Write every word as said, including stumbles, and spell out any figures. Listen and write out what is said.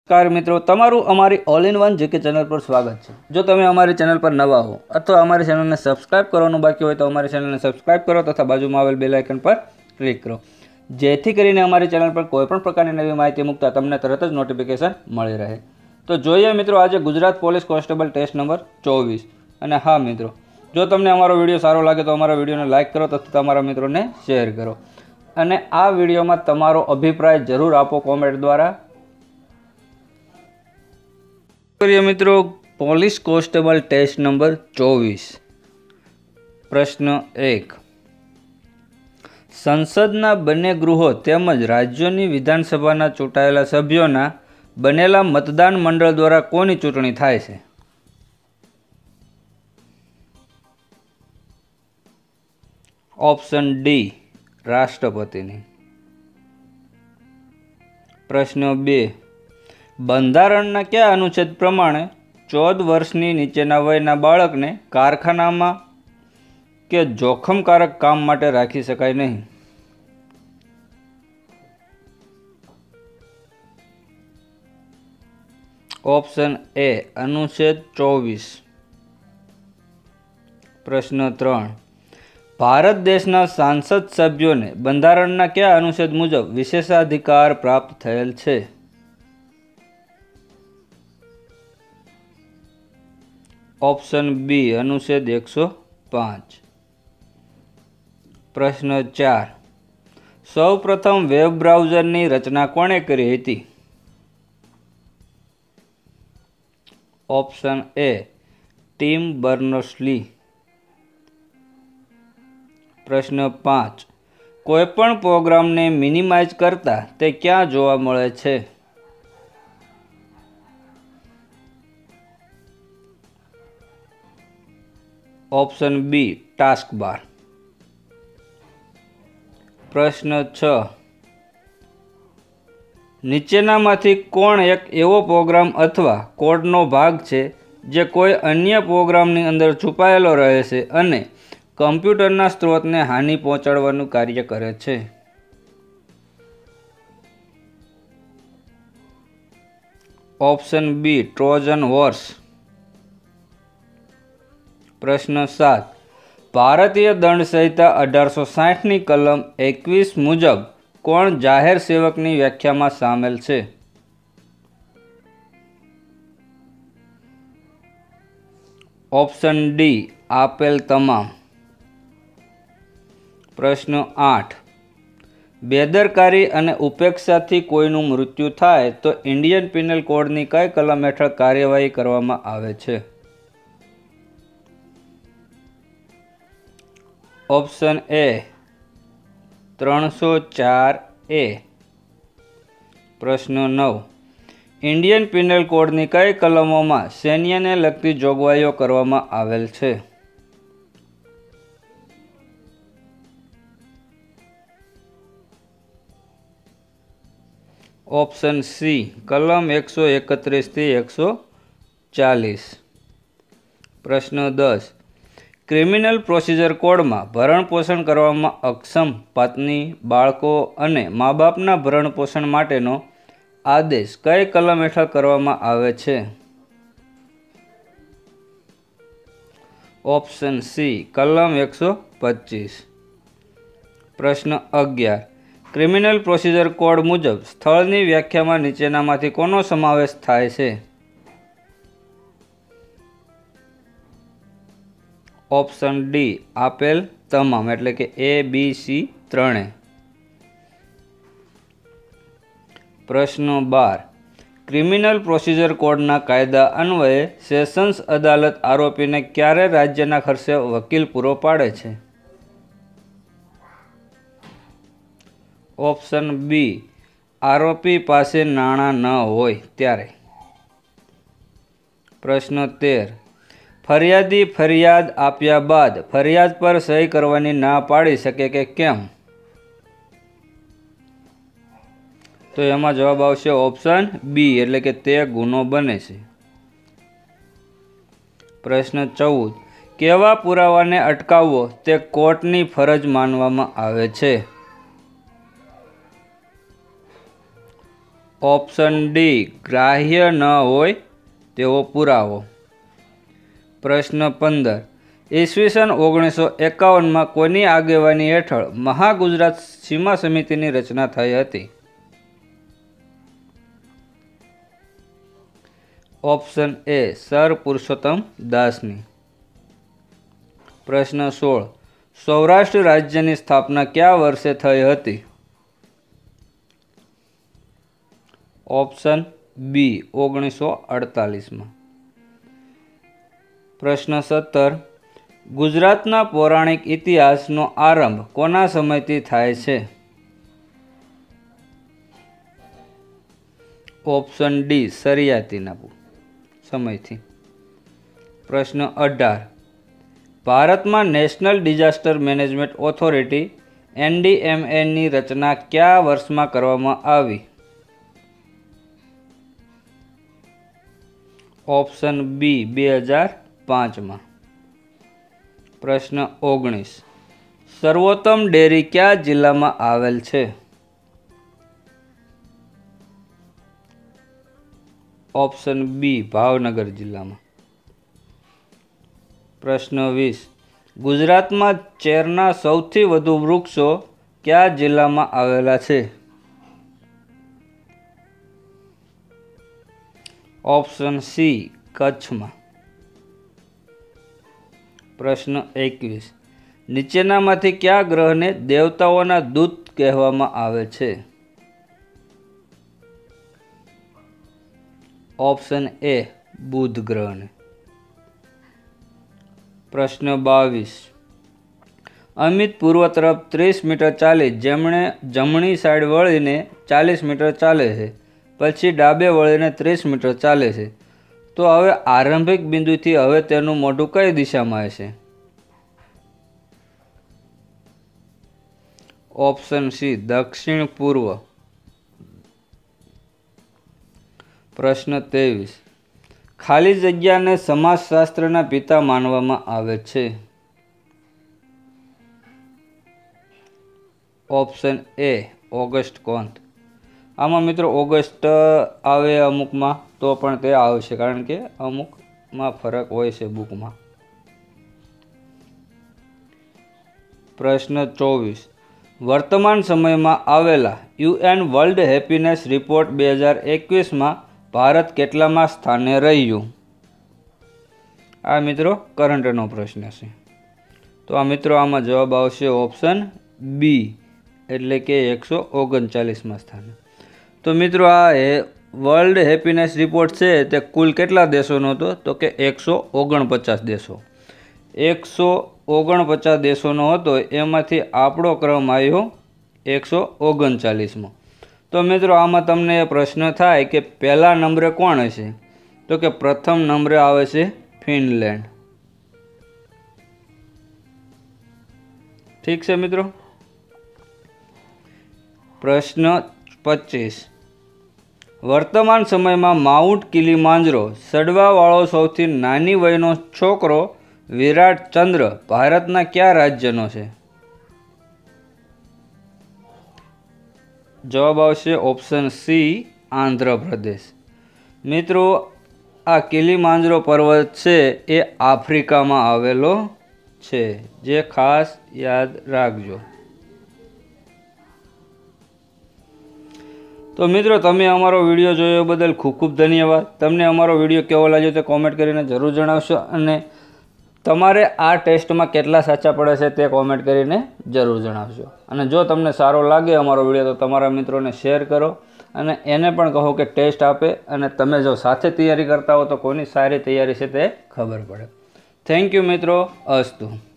नमस्कार मित्रों, तमारू अमारी all in one GK channel पर स्वागत है। जो तमे अमारी चैनल पर नवा हो अथवा अमारी चैनल ने सब्सक्राइब करवानुं बाकी हो तो अमारी चैनल ने सब्सक्राइब करो तथा बाजुमां आवेल बेल आइकन पर क्लिक करो, जेथी करीने अमारी चैनल पर कोईपण प्रकारनी नवी माहिती मूकता तमने तरत ज नोटिफिकेशन मळी रहे। तो जोईए मित्रों, आज Gujarat police constable test number चौवीस। अने हाँ मित्रों, जो तमने अमारो विडियो सारो लागे तो अमारा विडियोने लाइक करो तथा तमारा मित्रोने शेर करो अने आ विडियोमां तमारो अभिप्राय जरूर आपो कॉमेंट द्वारा। करिए मित्रों, पोलीस कोन्स्टेबल टेस्ट नंबर चौवीस। प्रश्न एक, संसदना बने गृहो तेमज राज्योनी विधानसभाना चूंटायेला सभ्योना बनेला मतदान मंडल द्वारा कोनी चूंटणी थाय छे? ऑप्शन डी, राष्ट्रपतिनी। प्रश्न बे, बंधारणना क्या अनुच्छेद प्रमाणे चौदह वर्षनी नीचेना वयना बाळकने कारखानामां के जोखमकारक काम माटे राखी शकाय नहीं? ऑप्शन ए, अनुच्छेद चौबीस। प्रश्न त्रण, भारत देशना सांसद सभ्योने बंधारणना क्या अनुच्छेद मुजब विशेषाधिकार प्राप्त थयेल छे? ऑप्शन बी, अनुच्छेद एक सौ पांच। प्रश्न चार, सौ प्रथम वेब ब्राउजरनी रचना कोणे करी हती? Option A, Tim Berners Lee. प्रश्न पांच, कोईपण प्रोग्राम ने मिनिमाइज करता ते क्या जोवा मळे छे? Option B, taskbar. प्रश्न छ, नीचेनामांथी कोण एक एवो प्रोग्राम अथवा कोडनो भाग छे जे कोई अन्य प्रोग्रामनी अंदर छुपायेलो रहे छे अने कम्प्यूटरना स्त्रोतने हानि पहोंचाडवानुं कार्य करे छे? Option B, Trojan horse. प्रश्न सात, भारतीय दंड संहिता अठार सौ साठ नी कलम एकवीस मुजब कोण जाहेर सेवकनी व्याख्या में सामेल छे? ऑप्शन डी, आपेल तमाम। प्रश्न आठ, बेदरकारी अने उपेक्षाथी कोईनुं मृत्यु थाय तो इंडियन पीनल कोडनी कई कलम हेठळ कार्यवाही करवामां आवे छे? ऑप्शन ए, त्रण सौ चार ए। प्रश्न नौ, इंडियन पीनल कोडनी कई कलमोमां सैन्यने लगती जोगवाईओ करवामां आवेल छे? ऑप्शन सी, कलम एक सौ एकत्रीस थी एक सौ चालीस। प्रश्न दस, क्रिमिनल प्रोसीजर कोड में भरण पोषण करवामां अक्षम पत्नी, बाळको अने माँ बापना भरण पोषण माटेनो आदेश कई कलम हेठळ करवामां आवे छे? ऑप्शन सी, कलम एक सौ पच्चीस। प्रश्न अगियार, क्रिमिनल प्रोसीजर कोड मुजब स्थळनी व्याख्यामां नीचेनामांथी कोनो समावेश थाय छे? ऑप्शन डी, आपेल तमाम एटले के ए बी सी त्रणेय। प्रश्न बार, क्रिमिनल प्रोसीजर कोडना कायदा अन्वये सेशन्स अदालत आरोपी ने क्यारे राज्यना खर्चे वकील पूरो पाड़े छे? ऑप्शन बी, आरोपी पासे नाणां न होय त्यारे। प्रश्न तेर, फरियादी फरियाद आप्या बाद फरियाद पर सही करवानी ना पाड़ी शके के केम? तो एमां जवाब आवशे ऑप्शन बी, एटले के ते गुनो बने छे। प्रश्न चौदह, केवा पुरावाने अटकाववो ते कोर्टनी फरज मानवामां आवे छे? ऑप्शन डी ग्राह्य न होय तेवो पुरावो। प्रश्न पंदर ईस्वीसन ओगनीस सौ एकावन में कोनी आगेवानी हेठळ महागुजरात सीमा समितिनी रचना थई हती? ऑप्शन ए सर पुरुषोत्तम दासनी। प्रश्न सोळ सौराष्ट्र राज्यनी स्थापना क्या वर्षे थई हती? ऑप्शन बी ओगनीस सौ अड़तालीस में। प्रश्न सत्तर गुजरातना पौराणिक इतिहासनो आरंभ कोना समयथी थाय छे? ऑप्शन डी सरियातीना समयथी। प्रश्न अठार भारत में National Disaster Management Authority N D M A नी रचना क्या वर्ष में करवामां आवी? ऑप्शन बी बे हज़ार पांच में। प्रश्न ओगनीस सर्वोत्तम डेरी क्या जिला में आवेल छे? ऑप्शन बी भावनगर जिला में। प्रश्न वीस गुजरात में चेरना सौथी वधु वृक्षो क्या जिला में आवेला छे? ऑप्शन सी कच्छ में। प्रश्न एकवीस नीचेनामांथी क्या ग्रह ने देवताओना दूत कहेवामां आवे छे? ऑप्शन ए बुध ग्रह ने। प्रश्न बावीस अमित पूर्व तरफ तीस मीटर चाली जमणे जमणी साइड वळीने चालीस मीटर चाले है पछी डाबे वळीने तीस मीटर चाले छे तो हवे आरंभिक बिंदुथी हवे तेनुं मोढुं कई दिशामां हशे? ऑप्शन सी दक्षिण पूर्व। प्रश्न तेवीस खाली जग्याने समाजशास्त्रना पिता मानवामां आवे छे? Option A August Comte. आमां मित्रों ऑगस्ट आवे अमुक में तो पण ते आवशे कारण के अमुक में फरक होय छे बुक में। प्रश्न चौबीस वर्तमान समय में आवेला यूएन वर्ल्ड हेपीनेस रिपोर्ट बे हज़ार एकवीस में भारत केटलामा स्थाने रह्यु? आ मित्रों करंटनो प्रश्न छे तो आ मित्रों आमां जवाब आवशे ऑप्शन बी एटले के एक सौ ओगणचालीस में स्थाने। तो मित्रों आ वर्ल्ड हेपीनेस रिपोर्ट है ते कुल केटला देशों तो तो कि एक सौ ओगणपचास देशों एक सौ ओगणपचास देशों तो एमांथी आपणो क्रम आव्यो एक सौ ओगणचालीस में। तो मित्रों आमां तमने प्रश्न थाय कि पहला नंबरे कोण हशे तो कि प्रथम नंबरे आवे छे फिनलैंड। ठीक है मित्रों। प्रश्न पच्चीस वर्तमान समय में माउंट किलिमांजरो चढ़वावाळो सौथी नानी वयनो छोकरो विराट चंद्र भारतना क्या राज्यनो छे? जवाब आवशे ऑप्शन सी आंध्र प्रदेश। मित्रों आ किलिमांजरो पर्वत छे ए आफ्रिका में आवेलो छे जे खास याद राखजो। तो मित्रों तमे अमारो विडियो जोयो बदल खूब खूब धन्यवाद। तमने अमारो विडियो केवो लाग्यो ते कॉमेंट करीने जरूर जणावशो अने तमारे आ टेस्ट में केटला साचा पड़े छे ते कॉमेंट करीने जरूर जणावशो। अने जो तमने सारो लागे अमारो विडियो तो तमारा मित्रोने शेर करो अने एने पण कहो कि टेस्ट आपे अने तमे जो साथे तैयारी करता हो तो कोनी सारी तैयारी छे ते खबर पड़े। थैंक यू मित्रों। अस्तु।